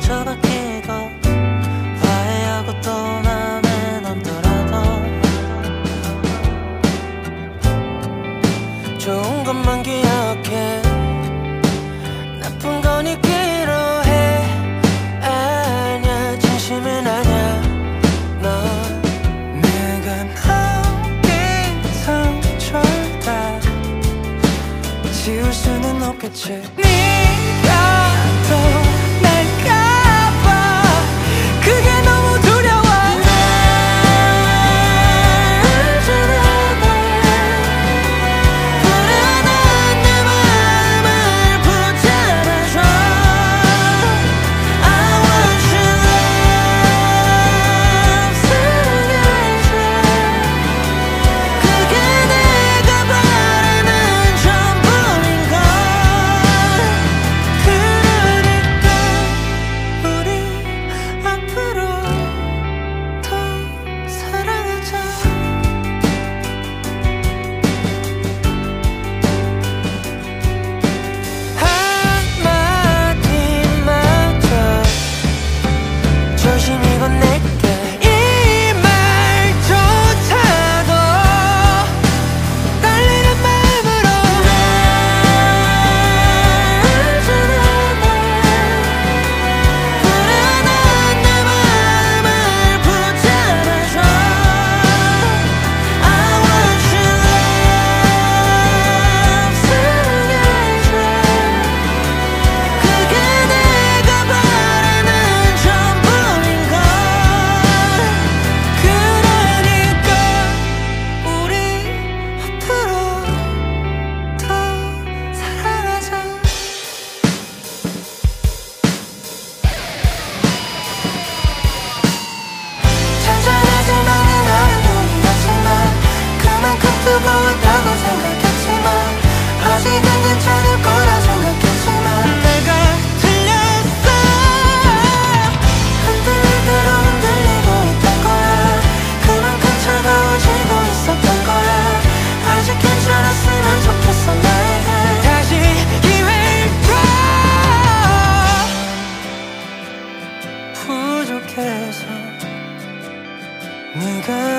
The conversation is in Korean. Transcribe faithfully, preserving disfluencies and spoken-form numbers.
상처받기도 화해하고 또 맘에 남더라도 좋은 것만 기억해 나쁜 건 잊기로 해 아냐 진심은 아냐 너 내가 남긴 상처를 다 지울 수는 없겠지 네가 떠날까봐 그게 너무 두려워 날 알잖아 불안한 내 맘을 붙잡아줘 I want your love 사랑해줘 그게 내가 바라는 전부인걸 그러니까 우리 앞으로 더 사랑하자 한마디마저 조심히 건넬게 이 말조차도 떨리는 마음으로 날 알잖아 불안한 내 맘을 붙잡아줘 I want your love 사랑해줘 그게 내가 바라는 전부인걸 그러니까 우리 앞으로 더 사랑하자 잔잔하지만은 나는 눈이 났지만 그만큼 뜨거웠다고 생각했지만 아직은 괜찮을 거라 생각했지만 내가 틀렸어 흔들릴 대로 흔들리고 있던 거야 그만큼 차가워지고 있었던 거야 아직 괜찮았으면 좋겠어 나에게 다시 기회를 줘 부족해서 네가